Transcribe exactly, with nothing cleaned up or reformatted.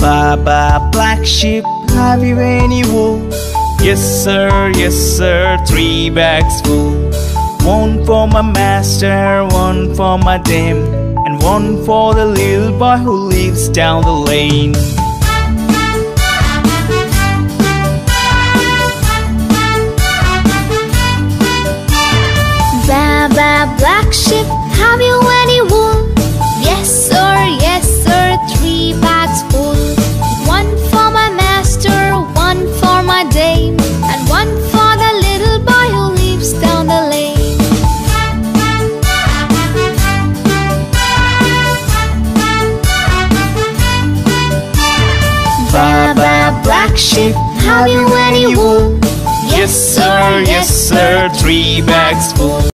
Baa Baa, black sheep, have you any wool? Yes sir, yes sir, three bags full. One for my master, one for my dame, and one for the little boy who lives down the lane. Baa Baa, black sheep, have you any wool? Yes sir, yes sir, three bags full. One for my master, one for my dame, and one for the little boy who lives down the lane. Baa Baa, black sheep, have you any wool? Yes sir, yes sir, three bags full.